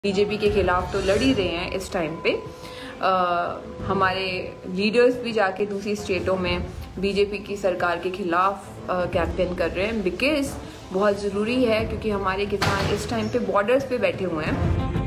BJP के खिलाफ तो लड़ ही रहे हैं इस टाइम पे। हमारे लीडर्स भी जाके दूसरी स्टेटों में बीजेपी की सरकार के खिलाफ कैंपेन कर रहे हैं, बिकॉज बहुत ज़रूरी है, क्योंकि हमारे किसान इस टाइम पे बॉर्डर्स पे बैठे हुए हैं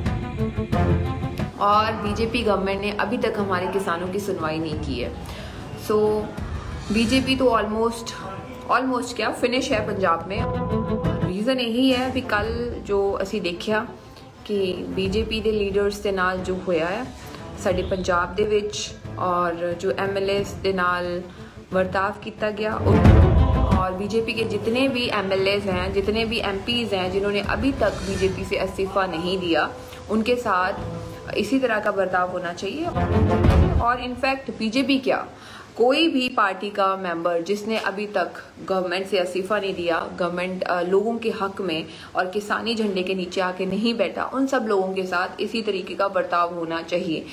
और बीजेपी गवर्नमेंट ने अभी तक हमारे किसानों की सुनवाई नहीं की है। सो बीजेपी तो ऑलमोस्ट क्या फिनिश है पंजाब में। रीज़न यही है भी कल जो असी देखा कि बीजेपी के लीडर्स के नाल जो होया है साडे पंजाब दे विच, और जो MLAs दे नाल वर्ताव किया गया, और बीजेपी के जितने भी MLAs हैं, जितने भी MPs हैं जिन्होंने अभी तक बीजेपी से इस्तीफा नहीं दिया, उनके साथ इसी तरह का बर्ताव होना चाहिए। और इनफैक्ट बीजेपी क्या, कोई भी पार्टी का मेंबर जिसने अभी तक गवर्नमेंट से इस्तीफा नहीं दिया, गवर्नमेंट लोगों के हक में और किसानी झंडे के नीचे आके नहीं बैठा, उन सब लोगों के साथ इसी तरीके का बर्ताव होना चाहिए।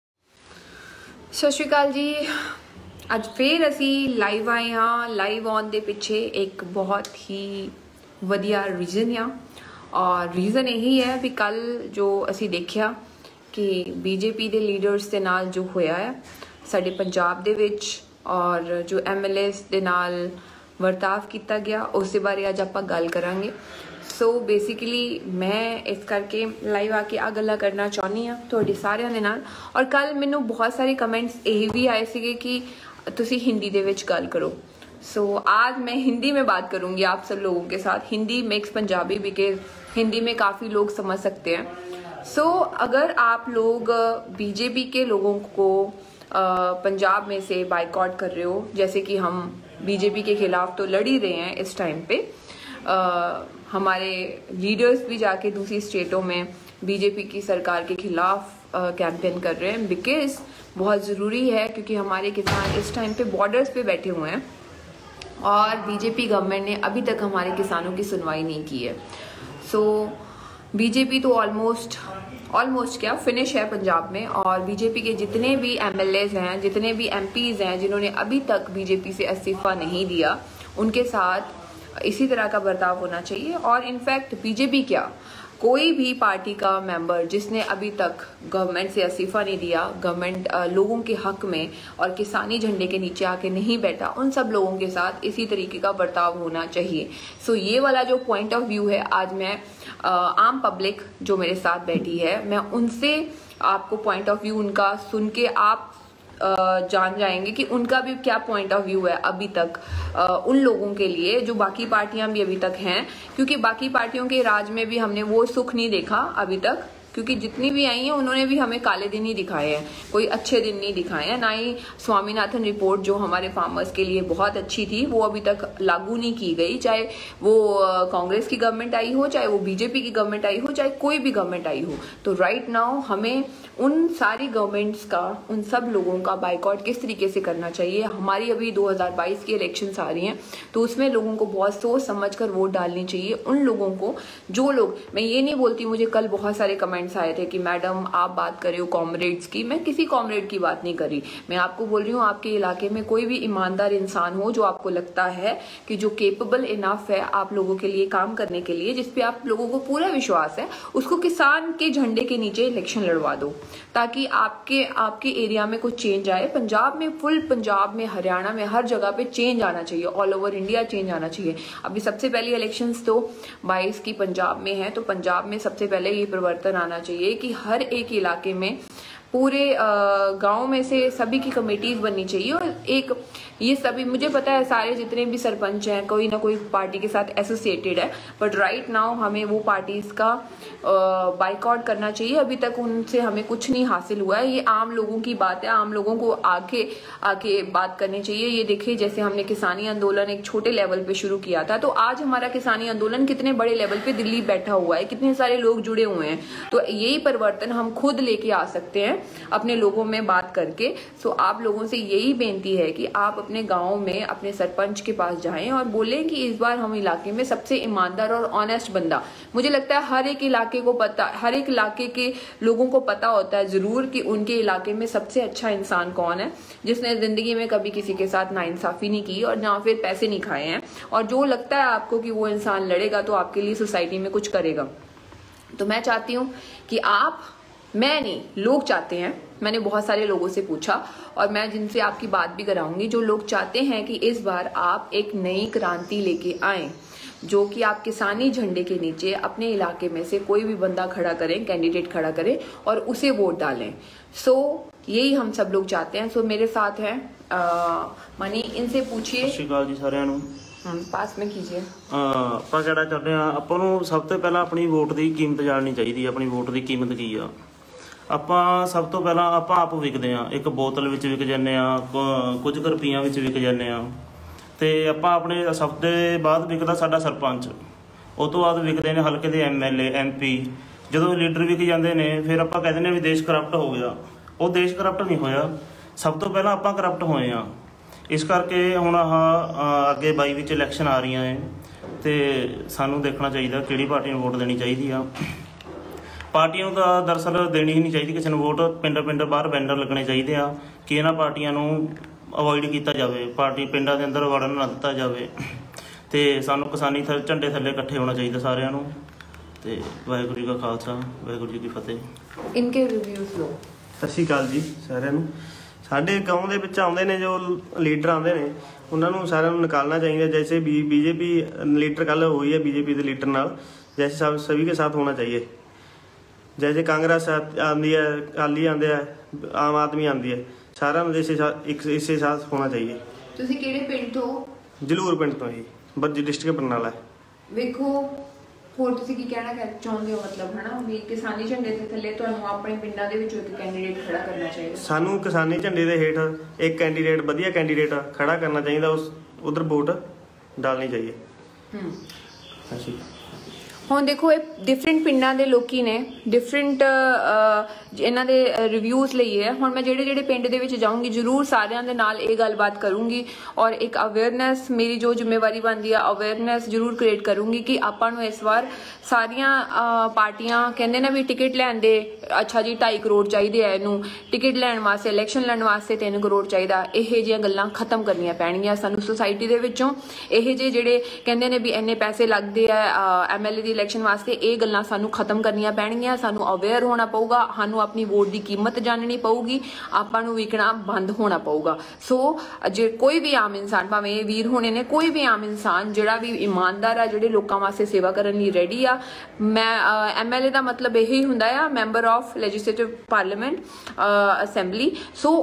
सत श्री अकाल जी, अज फिर असी लाइव आए हाँ। लाइव आने के पिछे एक बहुत ही वधिया रीजन आ, और रीजन यही है भी कल जो असी देखा कि बीजेपी के लीडर्स के नाल जो होया है साडे पंजाब दे विच, और जो MLAs दे नाल वर्ताव किया गया, उस बारे अज आपां गल करांगे। सो बेसिकली मैं इस करके लाइव आके आ गल्लां करना चाहनी हाँ तुहाडे सारियां दे नाल। और कल मैनू बहुत सारे कमेंट्स यही भी आए सीगे कि तुसी हिंदी दे विच गल करो। सो आज मैं हिंदी में बात करूंगी आप सब लोगों के साथ, हिंदी मिक्स पंजाबी, बिकॉज हिंदी में काफ़ी लोग समझ सकते हैं। सो अगर आप लोग बीजेपी के लोगों को पंजाब में से बाइकआउट कर रहे हो, जैसे कि हम बीजेपी के खिलाफ तो लड़ ही रहे हैं इस टाइम पे, हमारे लीडर्स भी जाके दूसरी स्टेटों में बीजेपी की सरकार के खिलाफ कैंपेन कर रहे हैं, बिकॉज बहुत ज़रूरी है, क्योंकि हमारे किसान इस टाइम पे बॉर्डर्स पे बैठे हुए हैं और बीजेपी गवर्नमेंट ने अभी तक हमारे किसानों की सुनवाई नहीं की है। सो बीजेपी तो ऑलमोस्ट क्या फिनिश है पंजाब में, और बीजेपी के जितने भी MLAs हैं, जितने भी MPs हैं जिन्होंने अभी तक बीजेपी से इस्तीफा नहीं दिया, उनके साथ इसी तरह का बर्ताव होना चाहिए। और इनफैक्ट बीजेपी क्या, कोई भी पार्टी का मेंबर जिसने अभी तक गवर्नमेंट से इस्तीफा नहीं दिया, गवर्नमेंट लोगों के हक में और किसानी झंडे के नीचे आके नहीं बैठा, उन सब लोगों के साथ इसी तरीके का बर्ताव होना चाहिए। सो ये वाला जो पॉइंट ऑफ व्यू है, आज मैं आम पब्लिक जो मेरे साथ बैठी है, मैं उनसे आपको पॉइंट ऑफ व्यू उनका सुन के आप जान जाएंगे कि उनका भी क्या पॉइंट ऑफ व्यू है अभी तक उन लोगों के लिए, जो बाकी पार्टियां भी अभी तक हैं। क्योंकि बाकी पार्टियों के राज में भी हमने वो सुख नहीं देखा अभी तक, क्योंकि जितनी भी आई हैं उन्होंने भी हमें काले दिन ही दिखाए हैं, कोई अच्छे दिन नहीं दिखाए हैं। ना ही स्वामीनाथन रिपोर्ट जो हमारे फार्मर्स के लिए बहुत अच्छी थी, वो अभी तक लागू नहीं की गई, चाहे वो कांग्रेस की गवर्नमेंट आई हो, चाहे वो बीजेपी की गवर्नमेंट आई हो, चाहे कोई भी गवर्नमेंट आई हो। तो राइट नाउ हमें उन सारी गवर्नमेंट्स का, उन सब लोगों का बाइकआउट किस तरीके से करना चाहिए। हमारी अभी 2022 की इलेक्शंस आ रही हैं, तो उसमें लोगों को बहुत सोच समझ कर वोट डालनी चाहिए। उन लोगों को, जो लोग, मैं ये नहीं बोलती, मुझे कल बहुत सारे कमेंट्स आए थे कि मैडम आप बात कर रहे हो कॉमरेड्स की, मैं किसी कॉमरेड की बात नहीं कर रही। मैं आपको बोल रही हूँ आपके इलाके में कोई भी ईमानदार इंसान हो, जो आपको लगता है कि जो केपेबल इनफ है आप लोगों के लिए काम करने के लिए, जिसपे आप लोगों को पूरा विश्वास है, उसको किसान के झंडे के नीचे इलेक्शन लड़वा दो, ताकि आपके एरिया में कुछ चेंज आए। पंजाब में, फुल पंजाब में, हरियाणा में, हर जगह पे चेंज आना चाहिए, ऑल ओवर इंडिया चेंज आना चाहिए। अभी सबसे पहले इलेक्शंस तो 22 की पंजाब में है, तो पंजाब में सबसे पहले ये परिवर्तन आना चाहिए कि हर एक इलाके में, पूरे गांव में से सभी की कमेटीज बननी चाहिए। और एक ये सभी, मुझे पता है सारे जितने भी सरपंच हैं कोई ना कोई पार्टी के साथ एसोसिएटेड है, बट राइट नाउ हमें वो पार्टीज का बाइकआउट करना चाहिए। अभी तक उनसे हमें कुछ नहीं हासिल हुआ है। ये आम लोगों की बात है, आम लोगों को आके बात करनी चाहिए। ये देखिए, जैसे हमने किसानी आंदोलन एक छोटे लेवल पे शुरू किया था, तो आज हमारा किसानी आंदोलन कितने बड़े लेवल पे दिल्ली बैठा हुआ है, कितने सारे लोग जुड़े हुए हैं। तो यही परिवर्तन हम खुद लेके आ सकते हैं अपने लोगों में बात करके। सो आप लोगों से यही बेनती है कि आप अपने गांव में अपने सरपंच के पास जाएं और बोलें कि इस बार हम इलाके में सबसे ईमानदार और ऑनेस्ट बंदा, मुझे लगता है हर एक इलाके को पता, हर एक इलाके के लोगों को पता होता है जरूर कि उनके इलाके में सबसे अच्छा इंसान कौन है, जिसने जिंदगी में कभी किसी के साथ नाइंसाफी नहीं की और ना फिर पैसे नहीं खाए हैं, और जो लगता है आपको कि वो इंसान लड़ेगा तो आपके लिए सोसाइटी में कुछ करेगा। तो मैं चाहती हूँ कि मैं नहीं, लोग चाहते हैं, मैंने बहुत सारे लोगों से पूछा और मैं जिनसे आपकी बात भी कराऊंगी, जो लोग चाहते हैं कि इस बार आप एक नई क्रांति लेके आए, जो कि आप किसानी झंडे के नीचे अपने इलाके में से कोई भी बंदा खड़ा करें, कैंडिडेट खड़ा करें और उसे वोट डालें। सो यही हम सब लोग चाहते हैं। सो मेरे साथ हैं मनी, इनसे पूछिए। ਸਤਿ ਸ਼੍ਰੀ ਅਕਾਲ ਜੀ ਸਾਰਿਆਂ ਨੂੰ। पास में कीजिए। ਆਪਾਂ ਕਿਹੜਾ ਚਾਹੁੰਦੇ ਆ, ਆਪਾਂ ਨੂੰ ਸਭ ਤੋਂ ਪਹਿਲਾਂ ਆਪਣੀ ਵੋਟ ਦੀ ਕੀਮਤ ਜਾਣਨੀ ਚਾਹੀਦੀ ਹੈ। ਆਪਣੀ ਵੋਟ ਦੀ ਕੀਮਤ ਕੀ ਆ? ਆਪਾਂ ਸਭ ਤੋਂ ਪਹਿਲਾਂ ਆਪਾਂ ਆਪ ਵਿਕਦੇ ਆ, ਇੱਕ ਬੋਤਲ ਵਿੱਚ ਵਿਕ ਜਾਂਦੇ ਆ, ਕੁਝ ਕੁ ਰੁਪਈਆਂ ਵਿੱਚ ਵਿਕ ਜਾਂਦੇ ਆ, ਤੇ ਆਪਾਂ ਆਪਣੇ ਸਭ ਤੋਂ ਬਾਅਦ ਵਿਕਦਾ ਸਾਡਾ ਸਰਪੰਚ, ਉਹ ਤੋਂ ਬਾਅਦ ਵਿਕਦੇ ਨੇ ਹਲਕੇ ਦੇ MLA MP। ਜਦੋਂ ਲੀਡਰ ਵਿਕ ਜਾਂਦੇ ਨੇ ਫਿਰ ਆਪਾਂ ਕਹਿੰਦੇ ਨੇ ਵੀ ਦੇਸ਼ ਕਰਪਟ ਹੋ ਗਿਆ। ਉਹ ਦੇਸ਼ ਕਰਪਟ ਨਹੀਂ ਹੋਇਆ, ਸਭ ਤੋਂ ਪਹਿਲਾਂ ਆਪਾਂ ਕਰਪਟ ਹੋਏ ਆ। ਇਸ ਕਰਕੇ ਹੁਣ ਅੱਗੇ 22 ਵਿੱਚ ਇਲੈਕਸ਼ਨ ਆ ਰਹੀਆਂ ਹੈ ਤੇ ਸਾਨੂੰ ਦੇਖਣਾ ਚਾਹੀਦਾ ਕਿਹੜੀ ਪਾਰਟੀ ਨੂੰ ਵੋਟ ਦੇਣੀ ਚਾਹੀਦੀ ਆ। ਪਾਰਟੀਆਂ ਨੂੰ ਤਾਂ ਦਰਅਸਲ ਦੇਣੀ ਹੀ ਨਹੀਂ ਚਾਹੀਦੀ ਕਿਸੇ ਨੂੰ ਵੋਟ। ਪਿੰਡ ਬਾਹਰ ਬੈਨਰ ਲੱਗਣੇ ਚਾਹੀਦੇ ਆ ਕਿ ਇਹਨਾਂ ਪਾਰਟੀਆਂ ਨੂੰ ਅਵੋਇਡ ਕੀਤਾ ਜਾਵੇ, ਪਾਰਟੀ ਪਿੰਡਾਂ ਦੇ ਅੰਦਰ ਵੜਨ ਨਾ ਦਿੱਤਾ ਜਾਵੇ ਤੇ ਸਾਨੂੰ ਕਿਸਾਨੀ ਝੰਡੇ ਥੱਲੇ ਇਕੱਠੇ ਹੋਣਾ ਚਾਹੀਦਾ ਸਾਰਿਆਂ ਨੂੰ। ਤੇ ਵਾਹਿਗੁਰੂ ਜੀ ਕਾ ਖਾਲਸਾ, ਵਾਹਿਗੁਰੂ ਜੀ ਕੀ ਫਤਿਹ। ਇਨਕੇ ਰਿਵਿਊਜ਼ ਲੋ। ਸਤਿ ਸ਼੍ਰੀ ਅਕਾਲ ਜੀ ਸਾਰਿਆਂ ਨੂੰ। ਸਾਡੇ गाँव ਦੇ ਵਿੱਚ ਆਉਂਦੇ ਨੇ ਜੋ ਲੀਡਰ ਆਉਂਦੇ ਨੇ, ਉਹਨਾਂ ਨੂੰ ਸਾਰਿਆਂ ਨੂੰ ਨਿਕਾਲਣਾ ਚਾਹੀਦਾ। जैसे बीजेपी लीडर कल हुई है बीजेपी के लीडर नाल, जैसे सभी के साथ होना चाहिए। जैसे कांग्रेस आती है, अकाली आते हैं, आम आदमी आती है, सारा इसे साथ होना चाहिए। ਤੁਸੀਂ ਕਿਹੜੇ ਪਿੰਡ ਤੋਂ? ਜਲੂਰ ਪਿੰਡ ਤੋਂ ਜੀ, ਬੱਜੀ ਡਿਸਟ੍ਰਿਕਟ ਬਰਨਾਲਾ। ਵੇਖੋ ਹੋਰ ਤੁਸੀਂ ਕੀ ਕਹਿਣਾ ਚਾਹੁੰਦੇ ਹੋ, ਮਤਲਬ ਹਨਾ ਵੀ ਕਿਸਾਨੀ ਝੰਡੇ ਦੇ ਥੱਲੇ ਤੁਹਾਨੂੰ ਆਪਣੇ ਪਿੰਡਾਂ ਦੇ ਵਿੱਚੋਂ ਇੱਕ ਕੈਂਡੀਡੇਟ ਖੜਾ ਕਰਨਾ ਚਾਹੀਦਾ। ਸਾਨੂੰ ਕਿਸਾਨੀ ਝੰਡੇ ਦੇ ਹੇਠ ਇੱਕ ਕੈਂਡੀਡੇਟ, ਵਧੀਆ ਕੈਂਡੀਡੇਟ ਖੜਾ ਕਰਨਾ ਚਾਹੀਦਾ, ਉਸ ਉਧਰ ਵੋਟ ਡਾਲਣੀ ਚਾਹੀਏ। ਅੱਛਾ, ਹੁਣ ਦੇਖੋ ਇਹ ਡਿਫਰੈਂਟ ਪਿੰਡਾਂ ਦੇ ਲੋਕੀ ਨੇ, ਡਿਫਰੈਂਟ ਇਹਨਾਂ ਦੇ ਰਿਵਿਊਜ਼ ਲਈਏ। ਹੁਣ ਮੈਂ ਜਿਹੜੇ ਪਿੰਡ ਦੇ ਵਿੱਚ ਜਾਊਂਗੀ ਜ਼ਰੂਰ ਸਾਰਿਆਂ ਦੇ ਨਾਲ ਇਹ ਗੱਲਬਾਤ ਕਰੂੰਗੀ ਔਰ ਇੱਕ ਅਵੇਅਰਨੈਸ, ਮੇਰੀ ਜੋ ਜ਼ਿੰਮੇਵਾਰੀ ਬਣਦੀ ਆ ਅਵੇਅਰਨੈਸ ਜ਼ਰੂਰ ਕ੍ਰੀਏਟ ਕਰੂੰਗੀ ਕਿ ਆਪਾਂ ਨੂੰ ਇਸ ਵਾਰ ਸਾਰੀਆਂ ਪਾਰਟੀਆਂ ਕਹਿੰਦੇ ਨੇ ਵੀ ਟਿਕਟ ਲੈਣ ਦੇ, ਅੱਛਾ ਜੀ 2.5 ਕਰੋੜ ਚਾਹੀਦੇ ਆ, ਇਹਨੂੰ ਟਿਕਟ ਲੈਣ ਵਾਸਤੇ, ਇਲੈਕਸ਼ਨ ਲੜਨ ਵਾਸਤੇ 3 ਕਰੋੜ ਚਾਹੀਦਾ। ਇਹੋ ਜਿਹੀਆਂ ਗੱਲਾਂ ਖਤਮ ਕਰਨੀਆਂ ਪੈਣਗੀਆਂ ਸਾਨੂੰ ਸੋਸਾਇਟੀ ਦੇ ਵਿੱਚੋਂ। ਇਹੋ ਜਿਹੇ ਜਿਹੜੇ ਕਹਿੰਦੇ ਨੇ ਵੀ ਇੰਨੇ ਪੈਸੇ ਲੱਗਦੇ ਆ MLA ਦੀ ਇਲੈਕਸ਼ਨ ਵਾਸਤੇ, ਇਹ ਗੱਲਾਂ ਸਾਨੂੰ ਖਤਮ ਕਰਨੀਆਂ ਪੈਣਗੀਆਂ। ਸਾਨੂੰ ਅਵੇਅਰ ਹੋਣਾ ਪਊਗਾ, ਸਾਨੂੰ ਆਪਣੀ ਵੋਟ ਦੀ ਕੀਮਤ ਜਾਣਨੀ ਪਊਗੀ, ਆਪਾਂ ਨੂੰ ਵਿਕਣਾ ਬੰਦ ਹੋਣਾ ਪਊਗਾ। ਸੋ ਜੇ ਕੋਈ ਵੀ ਆਮ ਇਨਸਾਨ, ਭਾਵੇਂ ਇਹ ਵੀਰ ਹੋਣੇ ਨੇ, ਕੋਈ ਵੀ ਆਮ ਇਨਸਾਨ ਜਿਹੜਾ ਵੀ ਇਮਾਨਦਾਰ ਆ, ਜਿਹੜੇ ਲੋਕਾਂ ਵਾਸਤੇ ਸੇਵਾ ਕਰਨ ਲਈ ਰੈਡੀ ਆ, ਮੈਂ MLA ਦਾ ਮਤਲਬ ਇਹੀ ਹੁੰਦਾ ਆ, member of legislative parliament assembly. So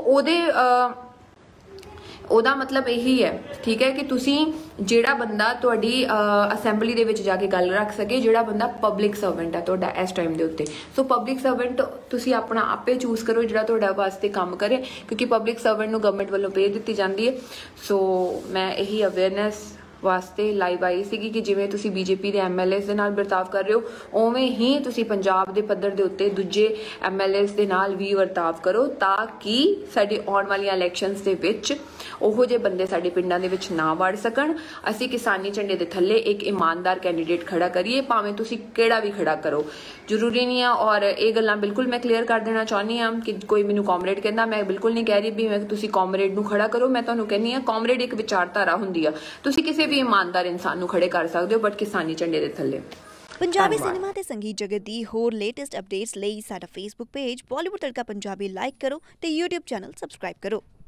ਉਹਦਾ ਮਤਲਬ ਇਹੀ ਹੈ, ਠੀਕ ਹੈ, ਕਿ ਤੁਸੀਂ ਜਿਹੜਾ ਬੰਦਾ ਤੁਹਾਡੀ ਅਸੈਂਬਲੀ ਦੇ ਵਿੱਚ ਜਾ ਕੇ ਗੱਲ ਰੱਖ ਸਕੇ, ਜਿਹੜਾ ਬੰਦਾ ਪਬਲਿਕ ਸਰਵੈਂਟ ਹੈ ਤੁਹਾਡਾ ਇਸ ਟਾਈਮ ਦੇ ਉੱਤੇ। ਸੋ ਪਬਲਿਕ ਸਰਵੈਂਟ ਤੁਸੀਂ ਆਪਣਾ ਆਪੇ ਚੂਜ਼ ਕਰੋ ਜਿਹੜਾ ਤੁਹਾਡਾ ਵਾਸਤੇ ਕੰਮ ਕਰੇ, ਕਿਉਂਕਿ ਪਬਲਿਕ ਸਰਵੈਂਟ ਨੂੰ ਗਵਰਨਮੈਂਟ ਵੱਲੋਂ ਪੇ ਦਿੱਤੀ ਜਾਂਦੀ ਹੈ। ਸੋ ਮੈਂ ਇਹੀ ਅਵੇਅਰਨੈਸ ਵਾਸਤੇ ਲਾਈਵ ਆਈ ਸੀਗੀ ਕਿ ਜਿਵੇਂ ਤੁਸੀਂ BJP ਦੇ MLAs ਦੇ ਨਾਲ ਵਰਤਾਵ ਕਰ ਰਹੇ ਹੋ, ਉਵੇਂ ਹੀ ਤੁਸੀਂ ਪੰਜਾਬ ਦੇ ਪੱਧਰ ਦੇ ਉੱਤੇ ਦੂਜੇ MLAs ਦੇ ਨਾਲ ਵੀ ਵਰਤਾਵ ਕਰੋ, ਤਾਂ ਕਿ ਸਾਡੇ ਆਉਣ ਵਾਲੀਆਂ ਇਲੈਕਸ਼ਨਸ ਦੇ ਵਿੱਚ ਉਹੋ ਜਿਹੇ ਬੰਦੇ ਸਾਡੇ ਪਿੰਡਾਂ ਦੇ ਵਿੱਚ ਨਾ ਵੜ ਸਕਣ। ਅਸੀਂ ਕਿਸਾਨੀ ਝੰਡੇ ਦੇ ਥੱਲੇ ਇੱਕ ਇਮਾਨਦਾਰ ਕੈਂਡੀਡੇਟ ਖੜਾ ਕਰੀਏ, ਭਾਵੇਂ ਤੁਸੀਂ ਕਿਹੜਾ ਵੀ ਖੜਾ ਕਰੋ, ਜ਼ਰੂਰੀ ਨਹੀਂ ਆ। ਔਰ ਇਹ ਗੱਲਾਂ ਬਿਲਕੁਲ ਮੈਂ ਕਲੀਅਰ ਕਰ ਦੇਣਾ ਚਾਹੁੰਦੀ ਹਾਂ ਕਿ ਕੋਈ ਮੈਨੂੰ ਕਾਮਰੇਡ ਕਹਿੰਦਾ, ਮੈਂ ਬਿਲਕੁਲ ਨਹੀਂ ਕਹਿ ਰਹੀ ਵੀ ਮੈਂ ਤੁਸੀਂ ਕਾਮਰੇਡ ਨੂੰ ਖੜਾ ਕਰੋ। ਮੈਂ ਤੁਹਾਨੂੰ ਕਹਿੰਦੀ ਹਾਂ ਕਾਮਰੇਡ ਇੱਕ ਵਿਚਾਰਧਾਰਾ ਹੁੰਦੀ ਆ, ਤੁਸੀਂ ਕਿਸੇ ਵੀ ਇਮਾਨਦਾਰ ਇਨਸਾਨ ਨੂੰ ਖੜੇ ਕਰ ਸਕਦੇ ਹੋ, ਬਟ ਕਿਸਾਨੀ ਝੰਡੇ ਦੇ ਥੱਲੇ। ਪੰਜਾਬੀ ਸਿਨੇਮਾ ਤੇ ਸੰਗੀਤ ਜਗਤ ਦੀ ਹੋਰ ਲੇਟੈਸਟ ਅਪਡੇਟਸ ਲਈ ਸਾਡਾ ਫੇਸਬੁੱਕ ਪੇਜ ਬਾਲੀਵੁੱਡ ਤੜਕਾ ਪੰਜਾਬੀ ਲਾਈਕ ਕਰੋ ਤੇ YouTube ਚੈਨਲ ਸਬਸਕ੍ਰਾਈਬ ਕਰੋ।